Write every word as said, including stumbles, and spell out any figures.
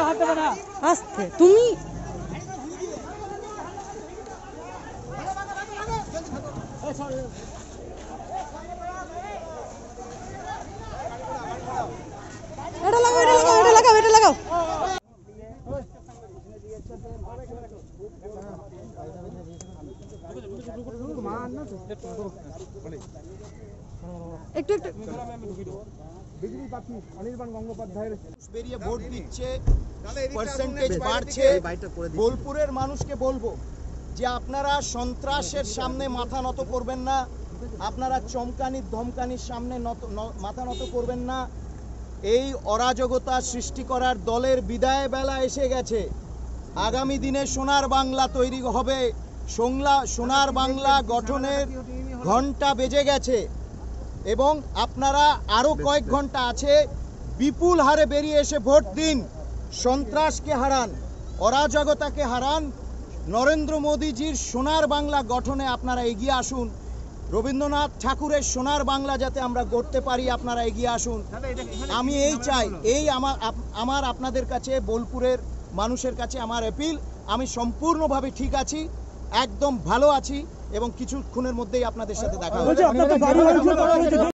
আস্তে তুমি এটা লাগাও এটা লাগাও এটা লাগাও এটা লাগাও একটু একটু বিজেপি প্রার্থী অনির্বাণ গঙ্গোপাধ্যায়ের বেরিয়ে ভোট দিচ্ছে, পার্সেন্টেজ বাড়ছে। বোলপুরের মানুষকে বলবো যে আপনারা সন্ত্রাসের সামনে মাথা নত করবেন না, আপনারা চমকানির ধমকানির সামনে মাথা নত করবেন না। এই অরাজকতা সৃষ্টি করার দলের বিদায় বেলা এসে গেছে। আগামী দিনে সোনার বাংলা তৈরি হবে, সোনার বাংলা গঠনের ঘন্টা বেজে গেছে এবং আপনারা আরো কয়েক ঘন্টা আছে, বিপুল হারে বেরিয়ে এসে ভোট দিন, সন্ত্রাসকে হারান, অরাজকতাকে হারান, নরেন্দ্র মোদীজির সোনার বাংলা গঠনে আপনারা এগিয়ে আসুন। রবীন্দ্রনাথ ঠাকুরের সোনার বাংলা যাতে আমরা গড়তে পারি, আপনারা এগিয়ে আসুন। আমি এই চাই, এই আমার আমার আপনাদের কাছে, বোলপুরের মানুষের কাছে আমার অ্যাপিল, আমি সম্পূর্ণভাবে ঠিক আছি, একদম ভালো আছি এবং কিছুক্ষণের মধ্যেই আপনাদের সাথে দেখা হবে।